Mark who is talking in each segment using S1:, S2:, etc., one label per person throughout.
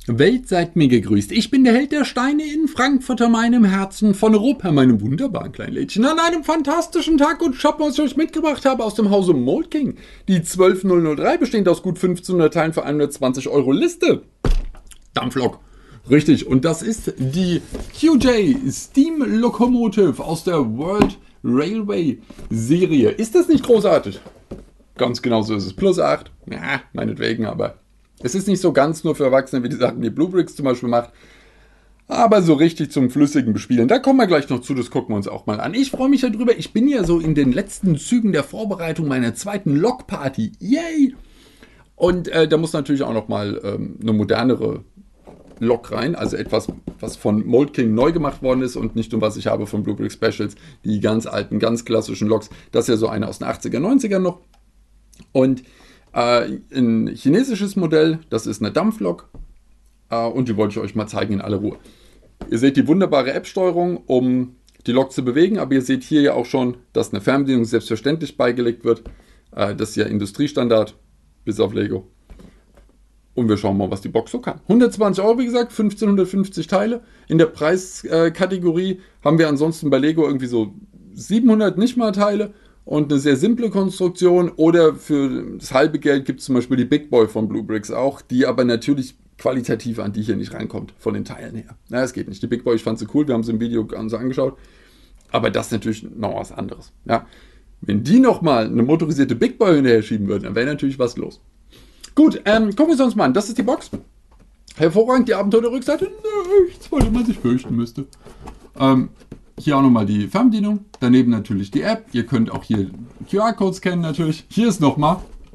S1: Welt, seid mir gegrüßt. Ich bin der Held der Steine in Frankfurt an meinem Herzen, von Europa, meinem wunderbaren kleinen Lädchen, an einem fantastischen Tag und Shop, was ich euch mitgebracht habe aus dem Hause Mold King. Die 12003 besteht aus gut 1500 Teilen für 120 Euro Liste. Dampflok. Richtig, und das ist die QJ Steam Locomotive aus der World Railway Serie. Ist das nicht großartig? Ganz genau so ist es. Plus 8. Ja, meinetwegen, aber es ist nicht so ganz nur für Erwachsene, wie die Sachen, die Bluebricks zum Beispiel macht. Aber so richtig zum flüssigen Bespielen. Da kommen wir gleich noch zu, das gucken wir uns auch mal an. Ich freue mich darüber. Ich bin ja so in den letzten Zügen der Vorbereitung meiner zweiten Lok-Party. Yay! Und da muss natürlich auch noch mal eine modernere Lok rein. Also etwas, was von Mold King neu gemacht worden ist und nicht nur was ich habe von Bluebrick Specials. Die ganz alten, ganz klassischen Loks. Das ist ja so eine aus den 80er, 90er noch. Und ein chinesisches Modell, das ist eine Dampflok und die wollte ich euch mal zeigen in aller Ruhe. Ihr seht die wunderbare App-Steuerung, um die Lok zu bewegen, aber ihr seht hier ja auch schon, dass eine Fernbedienung selbstverständlich beigelegt wird. Das ist ja Industriestandard, bis auf Lego. Und wir schauen mal, was die Box so kann. 120 Euro, wie gesagt, 1550 Teile. In der Preiskategorie haben wir ansonsten bei Lego irgendwie so 700 nicht mal Teile. Und eine sehr simple Konstruktion, oder für das halbe Geld gibt es zum Beispiel die Big Boy von Bluebricks auch, die aber natürlich qualitativ an die hier nicht reinkommt, von den Teilen her. Na, das geht nicht. Die Big Boy, ich fand sie cool, wir haben sie im Video uns angeschaut, aber das ist natürlich noch was anderes. Ja. Wenn die nochmal eine motorisierte Big Boy hinterher schieben würden, dann wäre natürlich was los. Gut, gucken wir uns mal an. Das ist die Box. Hervorragend, die Abenteuer der Rückseite. Nichts, weil man sich fürchten müsste. Hier auch nochmal die Fernbedienung, daneben natürlich die App. Ihr könnt auch hier QR-Codes scannen natürlich. Hier ist nochmal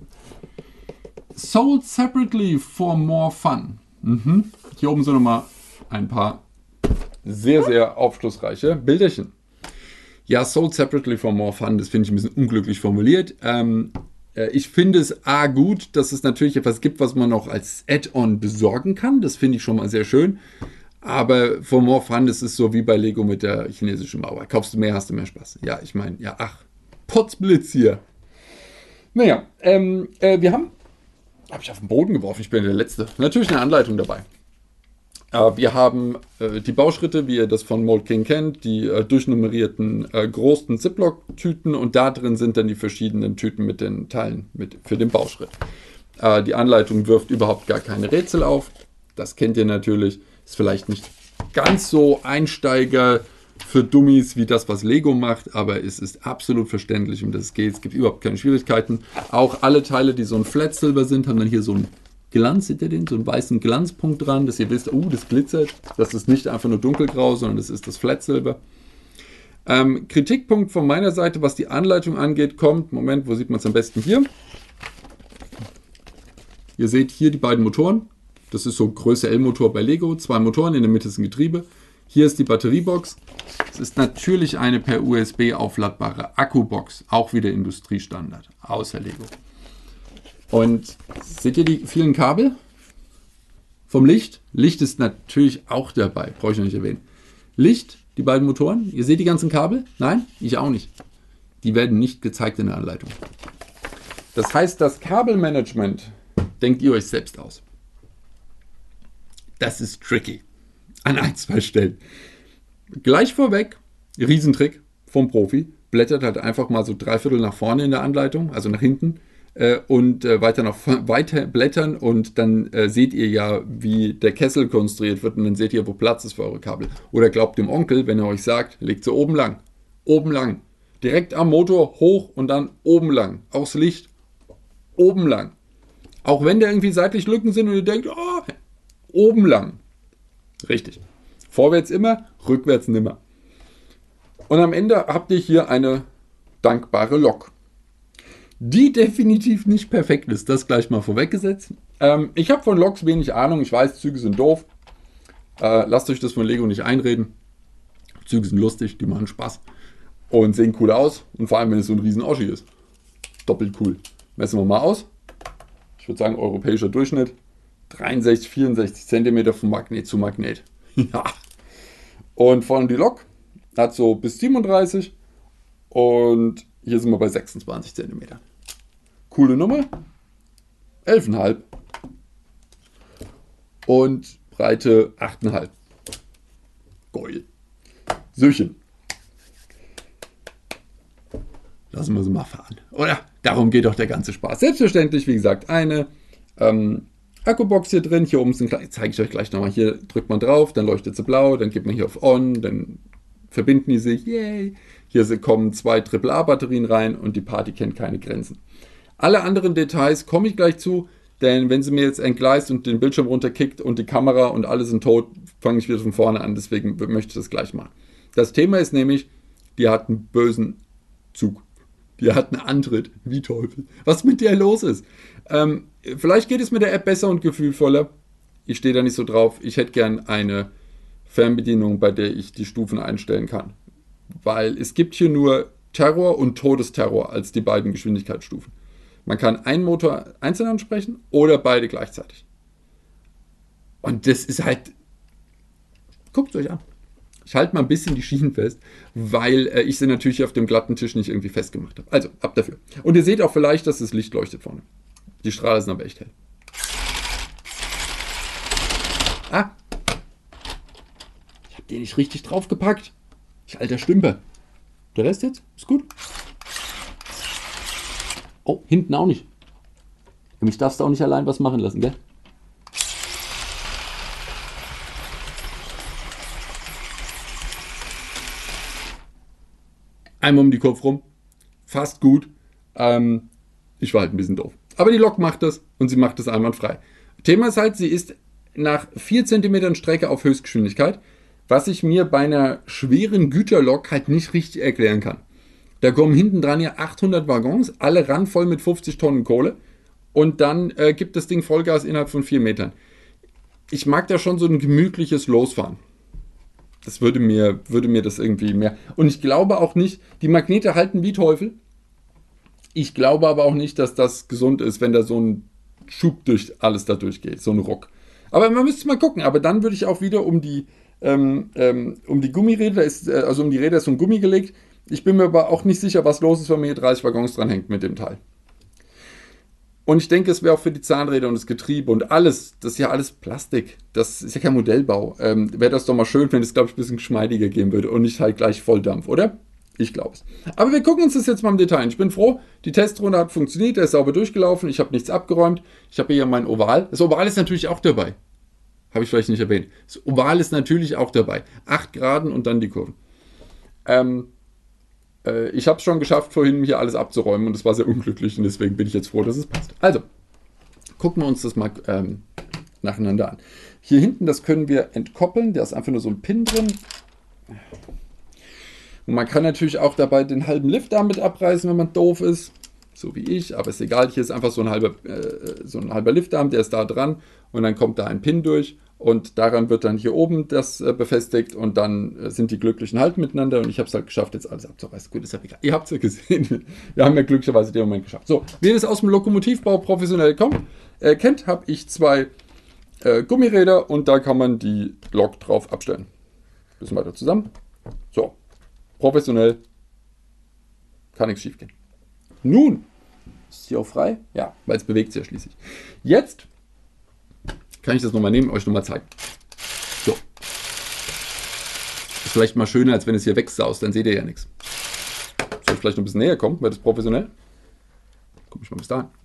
S1: Sold separately for more fun. Hier oben sind nochmal ein paar sehr, sehr aufschlussreiche Bilderchen. Ja, sold separately for more fun, das finde ich ein bisschen unglücklich formuliert. Ich finde es gut, dass es natürlich etwas gibt, was man auch als Add-on besorgen kann. Das finde ich schon mal sehr schön. Aber for more fun, das ist so wie bei Lego mit der chinesischen Mauer. Kaufst du mehr, hast du mehr Spaß. Ja, ich meine, ja, Potzblitz hier. Naja, wir habe ich auf den Boden geworfen, ich bin der Letzte. Natürlich eine Anleitung dabei. Wir haben die Bauschritte, wie ihr das von Mold King kennt, die durchnummerierten großen Ziploc-Tüten, und da drin sind dann die verschiedenen Tüten mit den Teilen für den Bauschritt. Die Anleitung wirft überhaupt gar keine Rätsel auf. Das kennt ihr natürlich. Ist vielleicht nicht ganz so Einsteiger für Dummies wie das, was Lego macht, aber es ist absolut verständlich, um das es geht. Es gibt überhaupt keine Schwierigkeiten. Auch alle Teile, die so ein Flat Silver sind, haben dann hier so einen Glanz, seht ihr den? So einen weißen Glanzpunkt dran, dass ihr wisst, das glitzert. Das ist nicht einfach nur dunkelgrau, sondern das ist das Flat Silver. Kritikpunkt von meiner Seite, was die Anleitung angeht, kommt, Moment, wo sieht man es am besten? Hier. Ihr seht hier die beiden Motoren. Das ist so Größe L-Motor bei Lego. 2 Motoren, in der Mitte ist ein Getriebe. Hier ist die Batteriebox. Es ist natürlich eine per USB aufladbare Akkubox. Auch wieder Industriestandard, außer Lego. Und seht ihr die vielen Kabel vom Licht? Licht ist natürlich auch dabei, brauche ich noch nicht erwähnen. Licht, die beiden Motoren. Ihr seht die ganzen Kabel? Nein? Ich auch nicht. Die werden nicht gezeigt in der Anleitung. Das heißt, das Kabelmanagement denkt ihr euch selbst aus. Das ist tricky. An 1, 2 Stellen. Gleich vorweg, Riesentrick vom Profi. Blättert halt einfach mal so 3/4 nach vorne in der Anleitung, also nach hinten. Und weiter blättern, und dann seht ihr ja, wie der Kessel konstruiert wird, und dann seht ihr, wo Platz ist für eure Kabel. Oder glaubt dem Onkel, wenn er euch sagt, legt sie oben lang. Oben lang. Direkt am Motor hoch und dann oben lang. Aufs Licht. Oben lang. Auch wenn da irgendwie seitlich Lücken sind und ihr denkt, oben lang. Richtig. Vorwärts immer, rückwärts nimmer. Und am Ende habt ihr hier eine dankbare Lok, die definitiv nicht perfekt ist. Das gleich mal vorweggesetzt. Ich habe von Loks wenig Ahnung. Ich weiß, Züge sind doof. Lasst euch das von Lego nicht einreden. Züge sind lustig, die machen Spaß und sehen cool aus. Und vor allem, wenn es so ein riesen Oschi ist. Doppelt cool. Messen wir mal aus. Ich würde sagen, europäischer Durchschnitt. 63, 64 cm von Magnet zu Magnet. Ja. Und vorne die Lok hat so bis 37. Und hier sind wir bei 26 cm. Coole Nummer. 11,5. Und Breite 8,5. Geil. Söchen. Lassen wir sie mal fahren. Oder? Darum geht doch der ganze Spaß. Selbstverständlich, wie gesagt, eine Akkubox hier drin. Hier oben sind, zeige ich euch gleich nochmal. Hier drückt man drauf, dann leuchtet sie blau, dann geht man hier auf On, dann verbinden die sich. Yay! Hier kommen 2 AAA-Batterien rein und die Party kennt keine Grenzen. Alle anderen Details komme ich gleich zu, denn wenn sie mir jetzt entgleist und den Bildschirm runterkickt und die Kamera und alle sind tot, fange ich wieder von vorne an. Deswegen möchte ich das gleich machen. Das Thema ist nämlich, die hat einen bösen Zug. Die hat einen Antritt, wie Teufel. Was mit der los ist? Vielleicht geht es mit der App besser und gefühlvoller. Ich stehe da nicht so drauf. Ich hätte gern eine Fernbedienung, bei der ich die Stufen einstellen kann. Weil es gibt hier nur Terror und Todesterror als die beiden Geschwindigkeitsstufen. Man kann einen Motor einzeln ansprechen oder beide gleichzeitig. Und das ist halt... Guckt es euch an. Ich halte mal ein bisschen die Schienen fest, weil ich sie natürlich auf dem glatten Tisch nicht irgendwie festgemacht habe. Also, ab dafür. Und ihr seht auch vielleicht, dass das Licht leuchtet vorne. Die Strahlen sind aber echt hell. Ah! Ich habe den nicht richtig draufgepackt. Ich alter Stümper. Der Rest jetzt? Ist gut. Oh, hinten auch nicht. Mich darfst du auch nicht allein was machen lassen, gell? Einmal um die Kopf rum. Fast gut. Ich war halt ein bisschen doof. Aber die Lok macht das und sie macht das einwandfrei. Thema ist halt, sie ist nach 4 cm Strecke auf Höchstgeschwindigkeit, was ich mir bei einer schweren Güterlok halt nicht richtig erklären kann. Da kommen hinten dran ja 800 Waggons, alle randvoll mit 50 Tonnen Kohle und dann gibt das Ding Vollgas innerhalb von 4 Metern. Ich mag da schon so ein gemütliches Losfahren. Das würde mir das irgendwie mehr... Und ich glaube auch nicht, die Magnete halten wie Teufel. Ich glaube aber auch nicht, dass das gesund ist, wenn da so ein Schub durch alles da durchgeht, so ein Ruck. Aber man müsste mal gucken. Aber dann würde ich auch wieder um die Gummiräder, also um die Räder ist so ein Gummi gelegt. Ich bin mir aber auch nicht sicher, was los ist, wenn man hier 30 Waggons dran hängt mit dem Teil. Und ich denke, es wäre auch für die Zahnräder und das Getriebe und alles, das ist ja alles Plastik. Das ist ja kein Modellbau. Wäre das doch mal schön, wenn es, glaube ich, ein bisschen geschmeidiger gehen würde und nicht halt gleich Volldampf, oder? Ich glaube es. Aber wir gucken uns das jetzt mal im Detail an. Ich bin froh, die Testrunde hat funktioniert, der ist sauber durchgelaufen, ich habe nichts abgeräumt. Ich habe hier mein Oval. Das Oval ist natürlich auch dabei. Habe ich vielleicht nicht erwähnt. Das Oval ist natürlich auch dabei. 8 Graden und dann die Kurven. Ich habe es schon geschafft, vorhin hier alles abzuräumen und es war sehr unglücklich und deswegen bin ich jetzt froh, dass es passt. Also, gucken wir uns das mal nacheinander an. Hier hinten, das können wir entkoppeln, da ist einfach nur so ein Pin drin. Und man kann natürlich auch dabei den halben Lift damit abreißen, wenn man doof ist, so wie ich, aber ist egal, hier ist einfach so ein halber Liftarm, der ist da dran und dann kommt da ein Pin durch. Und daran wird dann hier oben das befestigt und dann sind die Glücklichen halt miteinander und ich habe es halt geschafft, jetzt alles abzureißen. Gut, ist ja egal. Ihr habt es ja gesehen. Wir haben ja glücklicherweise den Moment geschafft. So, wie ihr das aus dem Lokomotivbau professionell kennt, habe ich 2 Gummiräder und da kann man die Lok drauf abstellen. Bisschen weiter zusammen. So, professionell kann nichts schief gehen. Nun, ist hier auch frei? Ja, weil es bewegt sich ja schließlich. Jetzt kann ich das nochmal nehmen und euch nochmal zeigen. So. Ist vielleicht mal schöner, als wenn es hier wegsaust, dann seht ihr ja nichts. Soll ich vielleicht noch ein bisschen näher kommen, weil das professionell? Guck ich mal bis dahin.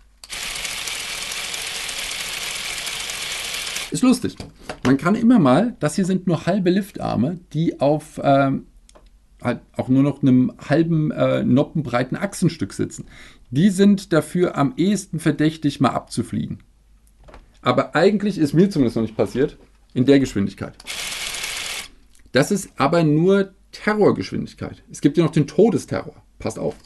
S1: Ist lustig. Man kann immer mal, das hier sind nur halbe Liftarme, die auf halt auch nur noch einem halben noppenbreiten Achsenstück sitzen. Die sind dafür am ehesten verdächtig, mal abzufliegen. Aber eigentlich ist mir zumindest noch nicht passiert, in der Geschwindigkeit. Das ist aber nur Terrorgeschwindigkeit. Es gibt ja noch den Todesterror. Passt auf.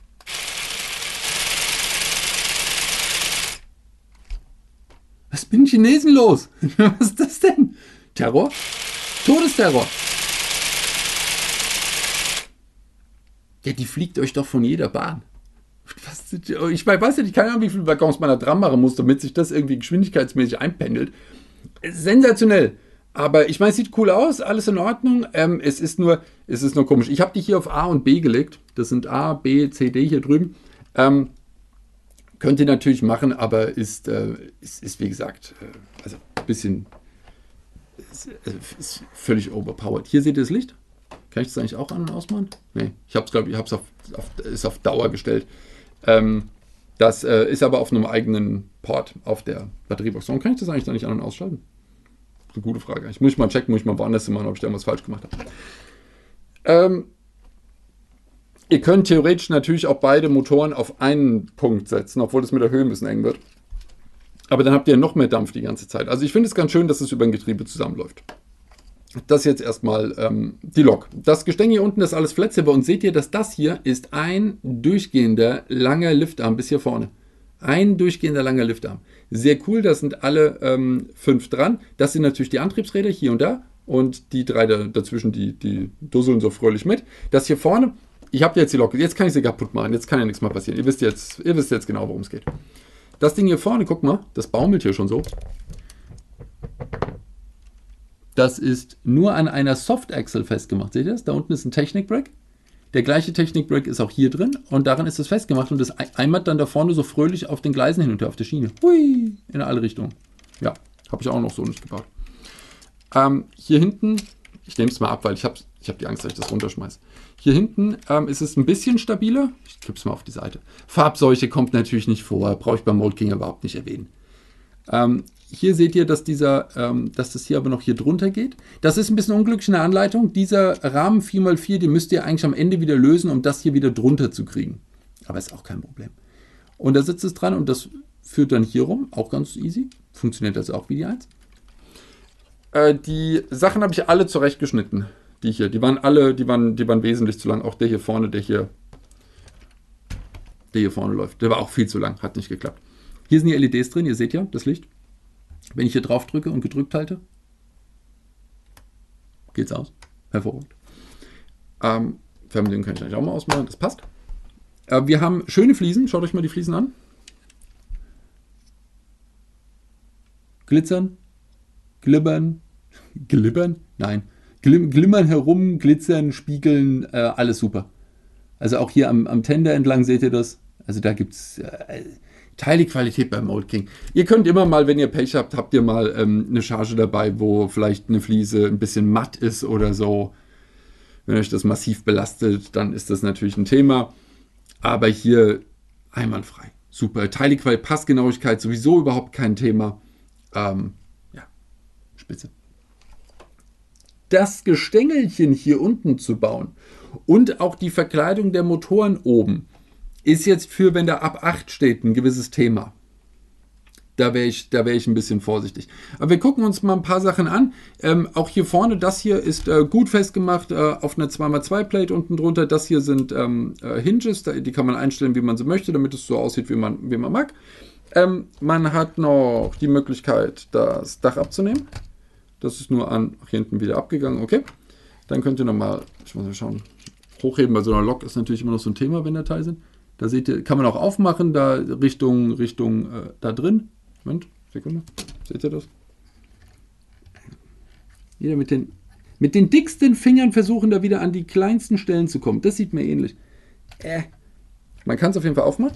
S1: Was ist mit den Chinesen los? Was ist das denn? Terror? Todesterror. Ja, die fliegt euch doch von jeder Bahn. Ich weiß ja nicht, keine Ahnung, wie viele Waggons man da dran machen muss, damit sich das irgendwie geschwindigkeitsmäßig einpendelt. Sensationell. Aber ich meine, es sieht cool aus, alles in Ordnung. Es ist nur komisch. Ich habe die hier auf A und B gelegt. Das sind A, B, C, D hier drüben. Könnt ihr natürlich machen, aber ist wie gesagt, also ein bisschen ist völlig overpowered. Hier seht ihr das Licht. Kann ich das eigentlich auch an- und ausmachen? Nee, ich habe es, glaube ich, ist auf Dauer gestellt. Das ist aber auf einem eigenen Port auf der Batteriebox. Warum kann ich das eigentlich da nicht an- und ausschalten? Das ist eine gute Frage. Ich muss mal checken, muss ich mal woanders machen, ob ich da irgendwas falsch gemacht habe. Ihr könnt theoretisch natürlich auch beide Motoren auf einen Punkt setzen, obwohl das mit der Höhe ein bisschen eng wird. Aber dann habt ihr noch mehr Dampf die ganze Zeit. Also ich finde es ganz schön, dass es über ein Getriebe zusammenläuft. Das ist jetzt erstmal die Lok. Das Gestänge hier unten ist alles Flatsilber und seht ihr, dass das hier ist ein durchgehender langer Liftarm bis hier vorne. Ein durchgehender langer Liftarm. Sehr cool, da sind alle 5 dran. Das sind natürlich die Antriebsräder hier und da und die 3 dazwischen, die dusseln so fröhlich mit. Das hier vorne, ich habe jetzt die Lok, jetzt kann ich sie kaputt machen, jetzt kann ja nichts mehr passieren. Ihr wisst jetzt genau, worum es geht. Das Ding hier vorne, guck mal, das baumelt hier schon so. Das ist nur an einer Soft-Axle festgemacht. Seht ihr das? Da unten ist ein Technik-Brake. Der gleiche Technik-Brake ist auch hier drin und daran ist es festgemacht und das eimert dann da vorne so fröhlich auf den Gleisen hin und her, auf der Schiene. Hui, in alle Richtungen. Ja, habe ich auch noch so nicht gebaut. Hier hinten, ich nehme es mal ab, weil ich hab die Angst, dass ich das runterschmeiße. Hier hinten ist es ein bisschen stabiler. Ich kippe es mal auf die Seite. Farbseuche kommt natürlich nicht vor, brauche ich beim Mold King überhaupt nicht erwähnen. Hier seht ihr, dass das hier aber noch hier drunter geht. Das ist ein bisschen unglücklich in der Anleitung. Dieser Rahmen 4x4, den müsst ihr eigentlich am Ende wieder lösen, um das hier wieder drunter zu kriegen. Aber ist auch kein Problem. Und da sitzt es dran und das führt dann hier rum. Auch ganz easy. Funktioniert also auch wie die 1. Die Sachen habe ich alle zurechtgeschnitten. Die hier. Die waren wesentlich zu lang. Auch der hier vorne, der hier vorne läuft. Der war auch viel zu lang. Hat nicht geklappt. Hier sind die LEDs drin. Ihr seht ja das Licht. Wenn ich hier drauf drücke und gedrückt halte, geht's aus. Hervorragend. Fernbedienung kann ich eigentlich auch mal ausmachen, das passt. Wir haben schöne Fliesen, schaut euch mal die Fliesen an. Glitzern, glibbern, nein, glimmern herum, glitzern, spiegeln, alles super. Also auch hier am Tender entlang seht ihr das. Also da gibt es Teilequalität beim Mold King. Ihr könnt immer mal, wenn ihr Pech habt, habt ihr mal eine Charge dabei, wo vielleicht eine Fliese ein bisschen matt ist oder so. Wenn euch das massiv belastet, dann ist das natürlich ein Thema. Aber hier einwandfrei. Super. Teilequalität, Passgenauigkeit sowieso überhaupt kein Thema. Ja, spitze. Das Gestängelchen hier unten zu bauen und auch die Verkleidung der Motoren oben ist jetzt für, wenn da ab 8 steht, ein gewisses Thema. Da wäre ich ein bisschen vorsichtig. Aber wir gucken uns mal ein paar Sachen an. Auch hier vorne, das hier ist gut festgemacht auf einer 2x2 Plate unten drunter. Das hier sind Hinges, die kann man einstellen, wie man sie möchte, damit es so aussieht, wie man mag. Man hat noch die Möglichkeit, das Dach abzunehmen. Das ist nur an hier hinten wieder abgegangen. Okay. Dann könnt ihr nochmal, ich muss mal schauen, hochheben. Bei so einer Lok ist natürlich immer noch so ein Thema, wenn da Teil sind. Da seht ihr, kann man auch aufmachen, da Richtung da drin. Moment, Sekunde. Seht ihr das? Jeder mit den dicksten Fingern versuchen, da wieder an die kleinsten Stellen zu kommen. Das sieht mir ähnlich. Man kann es auf jeden Fall aufmachen.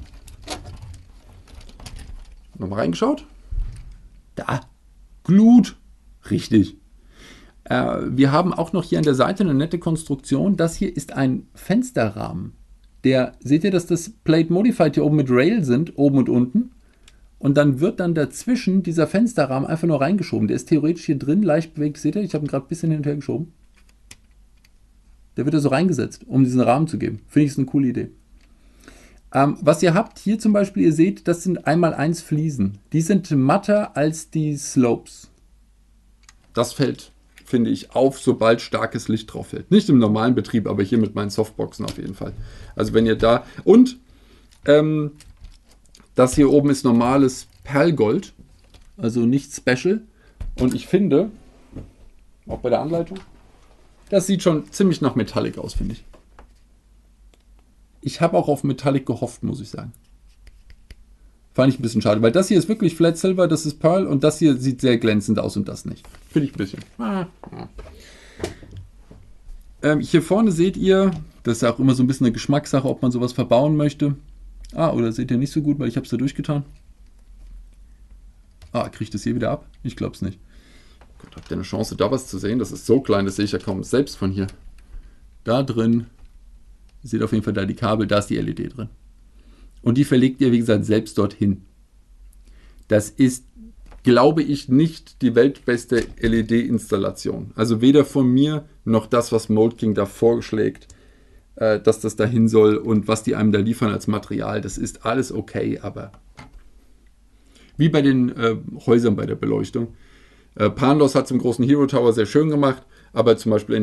S1: Nochmal reingeschaut. Da. Glut. Richtig. Wir haben auch noch hier an der Seite eine nette Konstruktion. Das hier ist ein Fensterrahmen. Seht ihr, dass das Plate Modified hier oben mit Rail sind, oben und unten? Und dann wird dann dazwischen dieser Fensterrahmen einfach nur reingeschoben. Der ist theoretisch hier drin, leicht bewegt. Seht ihr, ich habe ihn gerade ein bisschen hin und her geschoben. Der wird da so reingesetzt, um diesen Rahmen zu geben. Finde ich, ist eine coole Idee. Was ihr habt, hier zum Beispiel, ihr seht, das sind 1x1 Fliesen. Die sind matter als die Slopes. Das fällt, finde ich, auf, sobald starkes Licht drauf fällt. Nicht im normalen Betrieb, aber hier mit meinen Softboxen auf jeden Fall. Also wenn ihr da... Und das hier oben ist normales Perlgold, also nicht special. Und ich finde, auch bei der Anleitung, das sieht schon ziemlich nach Metallic aus, finde ich. Ich habe auch auf Metallic gehofft, muss ich sagen. Fand ich ein bisschen schade, weil das hier ist wirklich Flat Silver, das ist Pearl und das hier sieht sehr glänzend aus und das nicht. Finde ich ein bisschen. Hier vorne seht ihr, das ist ja auch immer so ein bisschen eine Geschmackssache, ob man sowas verbauen möchte. Oder seht ihr nicht so gut, weil ich habe es da durchgetan. Kriege ich das hier wieder ab? Ich glaube es nicht. Gott, habt ihr eine Chance, da was zu sehen? Das ist so klein, das sehe ich ja kaum selbst von hier. Da drin, ihr seht auf jeden Fall da die Kabel, da ist die LED drin. Und die verlegt ihr, wie gesagt, selbst dorthin. Das ist, glaube ich, nicht die weltbeste LED-Installation. Also weder von mir noch das, was Mold-King da vorschlägt, dass das dahin soll und was die einem da liefern als Material. Das ist alles okay, aber wie bei den Häusern bei der Beleuchtung. Panlos hat es im großen Hero Tower sehr schön gemacht, aber zum Beispiel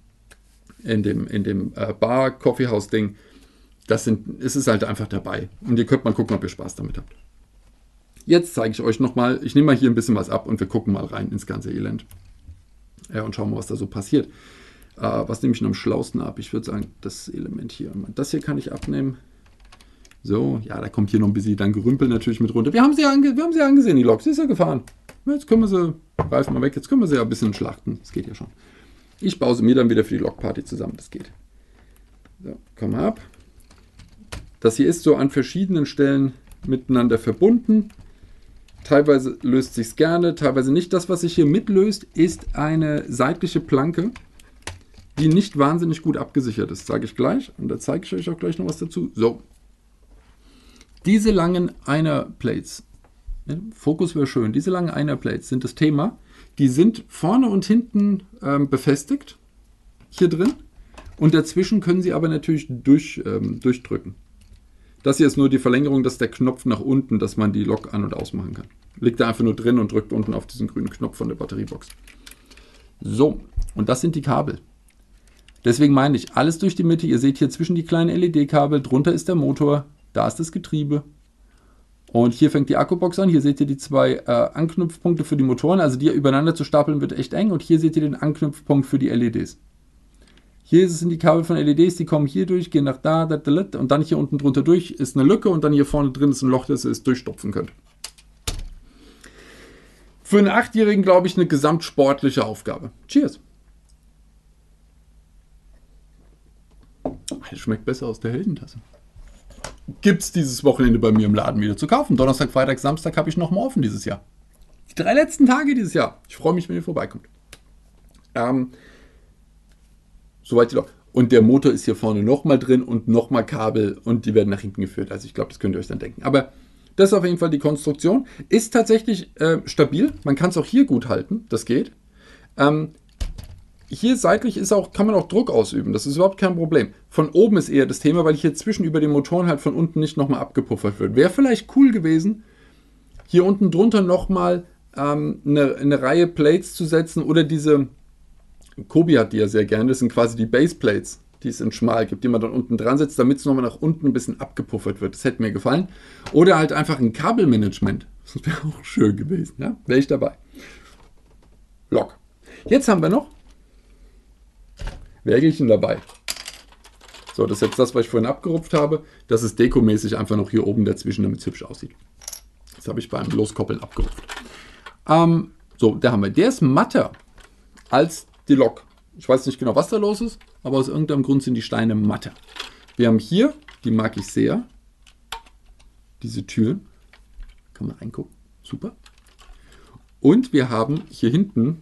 S1: in dem Bar-Coffeehouse-Ding, ist es halt einfach dabei. Und ihr könnt mal gucken, ob ihr Spaß damit habt. Jetzt zeige ich euch nochmal, ich nehme mal hier ein bisschen was ab und wir gucken mal rein ins ganze Elend. Ja, und schauen mal, was da so passiert. Was nehme ich noch am schlausten ab? Ich würde sagen, das Element hier. Das hier kann ich abnehmen. So, ja, da kommt hier noch ein bisschen dann Gerümpel natürlich mit runter. Wir haben sie ja angesehen, die Lok. Sie ist ja gefahren. Jetzt können wir sie, greifen wir weg, jetzt können wir sie ja ein bisschen schlachten. Das geht ja schon. Ich baue sie mir dann wieder für die Lokparty zusammen. Das geht. So, komm mal ab. Das hier ist so an verschiedenen Stellen miteinander verbunden. Teilweise löst sich gerne, teilweise nicht. Das, was sich hier mitlöst, ist eine seitliche Planke, die nicht wahnsinnig gut abgesichert ist. Sage ich gleich. Und da zeige ich euch auch gleich noch was dazu. So. Diese langen Einer-Plates, Fokus wäre schön, diese langen Einer-Plates sind das Thema. Die sind vorne und hinten befestigt, hier drin. Und dazwischen können sie aber natürlich durchdrücken. Das hier ist nur die Verlängerung, das ist der Knopf nach unten, dass man die Lok an- und ausmachen kann. Liegt da einfach nur drin und drückt unten auf diesen grünen Knopf von der Batteriebox. So, und das sind die Kabel. Deswegen meine ich, alles durch die Mitte. Ihr seht hier zwischen die kleinen LED-Kabel, drunter ist der Motor, da ist das Getriebe. Und hier fängt die Akkubox an. Hier seht ihr die zwei Anknüpfpunkte für die Motoren. Also die übereinander zu stapeln wird echt eng. Und hier seht ihr den Anknüpfpunkt für die LEDs. Hier sind die Kabel von LEDs, die kommen hier durch, gehen nach da, und dann hier unten drunter durch ist eine Lücke und dann hier vorne drin ist ein Loch, das ihr es durchstopfen könnt. Für einen 8-Jährigen, glaube ich, eine gesamtsportliche Aufgabe. Cheers! Das schmeckt besser aus der Heldentasse. Gibt es dieses Wochenende bei mir im Laden wieder zu kaufen. Donnerstag, Freitag, Samstag habe ich nochmal offen dieses Jahr. Die 3 letzten Tage dieses Jahr. Ich freue mich, wenn ihr vorbeikommt. Soweit die Lok. Und der Motor ist hier vorne nochmal drin und nochmal Kabel und die werden nach hinten geführt. Also ich glaube, das könnt ihr euch dann denken. Aber das ist auf jeden Fall die Konstruktion. Ist tatsächlich stabil. Man kann es auch hier gut halten. Das geht. Hier seitlich kann man auch Druck ausüben. Das ist überhaupt kein Problem. Von oben ist eher das Thema, weil hier zwischen über den Motoren halt von unten nicht nochmal abgepuffert wird. Wäre vielleicht cool gewesen, hier unten drunter nochmal eine Reihe Plates zu setzen oder diese, Kobi hat die ja sehr gerne, das sind quasi die Baseplates, die es in schmal gibt, die man dann unten dran setzt, damit es nochmal nach unten ein bisschen abgepuffert wird. Das hätte mir gefallen. Oder halt einfach ein Kabelmanagement. Das wäre auch schön gewesen. Ja? Wäre ich dabei. Lok. Jetzt haben wir noch Wägelchen dabei. So, das ist jetzt das, was ich vorhin abgerupft habe. Das ist dekomäßig einfach noch hier oben dazwischen, damit es hübsch aussieht. Das habe ich beim Loskoppeln abgerupft. So, da haben wir. Der ist matter als die Lok. Ich weiß nicht genau, was da los ist, aber aus irgendeinem Grund sind die Steine matter. Wir haben hier, die mag ich sehr, diese Türen. Kann man reingucken. Super. Und wir haben hier hinten,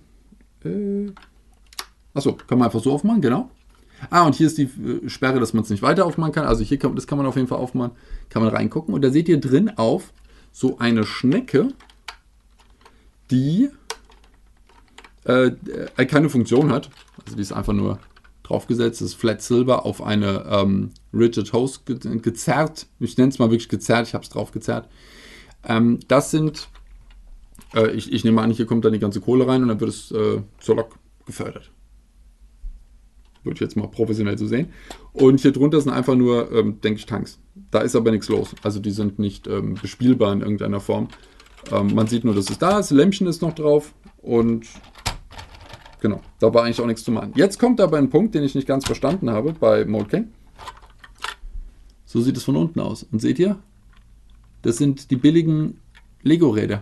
S1: achso, kann man einfach so aufmachen, genau. Und hier ist die Sperre, dass man es nicht weiter aufmachen kann. Also hier das kann man auf jeden Fall aufmachen, kann man reingucken. Und da seht ihr drin auf so eine Schnecke, die keine Funktion hat. Also die ist einfach nur draufgesetzt. Das ist Flat Silver auf eine Rigid Hose gezerrt. Ich nenne es mal wirklich gezerrt. Ich habe es drauf gezerrt. Das sind, ich nehme an, hier kommt dann die ganze Kohle rein und dann wird es zur Lok gefördert. Würde ich jetzt mal professionell so sehen. Und hier drunter sind einfach nur, denke ich, Tanks. Da ist aber nichts los. Also die sind nicht bespielbar in irgendeiner Form. Man sieht nur, dass es da ist. Lämpchen ist noch drauf. Und genau, da war eigentlich auch nichts zu machen. Jetzt kommt aber ein Punkt, den ich nicht ganz verstanden habe bei Mold-King. So sieht es von unten aus. Und seht ihr? Das sind die billigen Lego-Räder.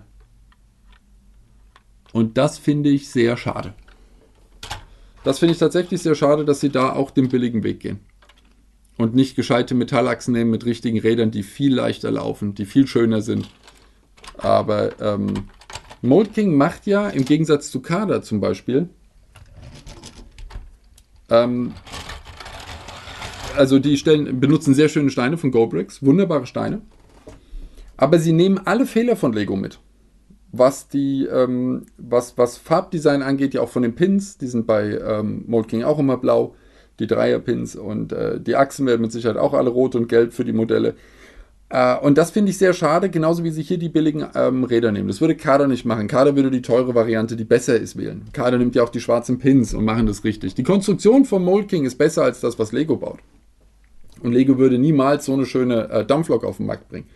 S1: Und das finde ich sehr schade. Das finde ich tatsächlich sehr schade, dass sie da auch den billigen Weg gehen. Und nicht gescheite Metallachsen nehmen mit richtigen Rädern, die viel leichter laufen, die viel schöner sind. Aber Mold King macht ja im Gegensatz zu Kader zum Beispiel, also die benutzen sehr schöne Steine von GoBricks, wunderbare Steine, aber sie nehmen alle Fehler von Lego mit. Was Farbdesign angeht, ja auch von den Pins, die sind bei Mold King auch immer blau, die Dreierpins, und die Achsen werden mit Sicherheit auch alle rot und gelb für die Modelle. Und das finde ich sehr schade, genauso wie sie hier die billigen Räder nehmen. Das würde Kader nicht machen. Kader würde die teure Variante, die besser ist, wählen. Kader nimmt ja auch die schwarzen Pins und machen das richtig. Die Konstruktion vom Mold King ist besser als das, was Lego baut. Und Lego würde niemals so eine schöne Dampflok auf den Markt bringen.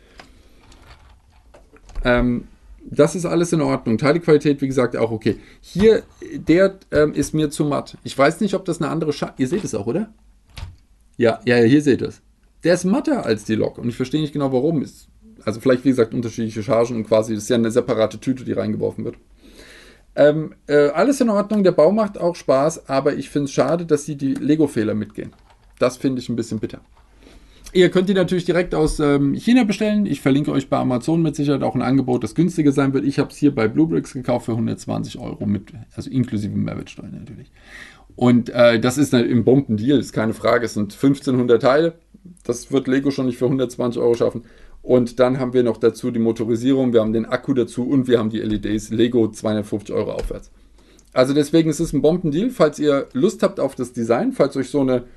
S1: Das ist alles in Ordnung. Teilequalität, wie gesagt, auch okay. Hier, der ist mir zu matt. Ich weiß nicht, ob das eine andere Ihr seht es auch, oder? Ja, hier seht ihr es. Der ist matter als die Lok und ich verstehe nicht genau, warum. Also vielleicht, wie gesagt, unterschiedliche Chargen und quasi, das ist ja eine separate Tüte, die reingeworfen wird. Alles in Ordnung, der Bau macht auch Spaß, aber ich finde es schade, dass sie die Lego-Fehler mitgehen. Das finde ich ein bisschen bitter. Ihr könnt die natürlich direkt aus China bestellen. Ich verlinke euch bei Amazon mit Sicherheit auch ein Angebot, das günstiger sein wird. Ich habe es hier bei Bluebricks gekauft für 120 €, also inklusive Mehrwertsteuer natürlich. Und das ist ein Bombendeal, ist keine Frage. Es sind 1500 Teile. Das wird Lego schon nicht für 120 € schaffen. Und dann haben wir noch dazu die Motorisierung, wir haben den Akku dazu und wir haben die LEDs. Lego 250 € aufwärts. Also deswegen ist es ein Bombendeal. Falls ihr Lust habt auf das Design, falls euch so eine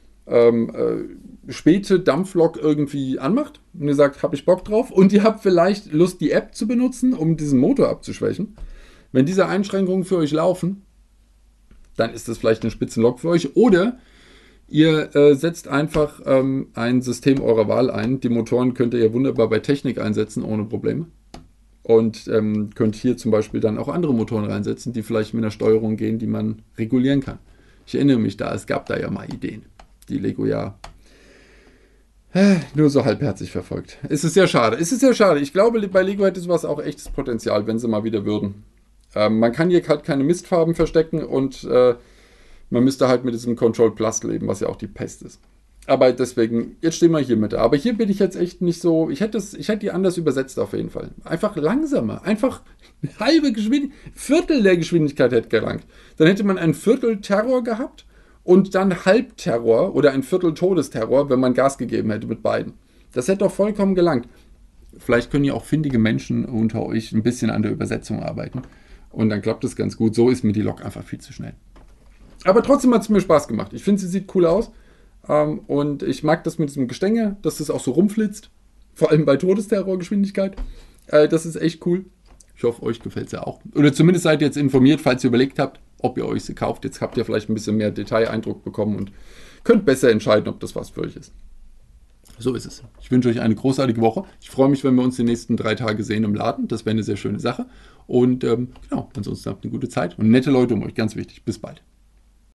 S1: späte Dampflok irgendwie anmacht und ihr sagt, habe ich Bock drauf, und ihr habt vielleicht Lust, die App zu benutzen, um diesen Motor abzuschwächen. Wenn diese Einschränkungen für euch laufen, dann ist das vielleicht eine Spitzenlok für euch. Oder ihr setzt einfach ein System eurer Wahl ein. Die Motoren könnt ihr ja wunderbar bei Technik einsetzen, ohne Probleme. Und könnt hier zum Beispiel dann auch andere Motoren reinsetzen, die vielleicht mit einer Steuerung gehen, die man regulieren kann. Ich erinnere mich es gab da ja mal Ideen, die Lego ja nur so halbherzig verfolgt. Es ist sehr schade. Ich glaube, bei Lego hätte sowas auch echtes Potenzial, wenn sie mal wieder würden. Man kann hier halt keine Mistfarben verstecken und man müsste halt mit diesem Control Plus leben, was ja auch die Pest ist. Aber deswegen, jetzt stehen wir hier mit. Aber hier bin ich jetzt echt nicht so. Ich hätte die anders übersetzt auf jeden Fall. Einfach langsamer. Einfach halbe Geschwindigkeit. Viertel der Geschwindigkeit hätte gelangt. Dann hätte man ein Viertel Terror gehabt und dann Halbterror oder ein Viertel Todesterror, wenn man Gas gegeben hätte mit beiden. Das hätte doch vollkommen gelangt. Vielleicht können ja auch findige Menschen unter euch ein bisschen an der Übersetzung arbeiten. Und dann klappt es ganz gut. So ist mir die Lok einfach viel zu schnell. Aber trotzdem hat es mir Spaß gemacht. Ich finde, sie sieht cool aus. Und ich mag das mit diesem Gestänge, dass es auch so rumflitzt. Vor allem bei Todesterrorgeschwindigkeit. Das ist echt cool. Ich hoffe, euch gefällt es ja auch. Oder zumindest seid ihr jetzt informiert, falls ihr überlegt habt, ob ihr euch sie kauft. Jetzt habt ihr vielleicht ein bisschen mehr Detaileindruck bekommen und könnt besser entscheiden, ob das was für euch ist. So ist es. Ich wünsche euch eine großartige Woche. Ich freue mich, wenn wir uns die nächsten 3 Tage sehen im Laden. Das wäre eine sehr schöne Sache. Und genau, ansonsten habt eine gute Zeit und nette Leute um euch. Ganz wichtig. Bis bald.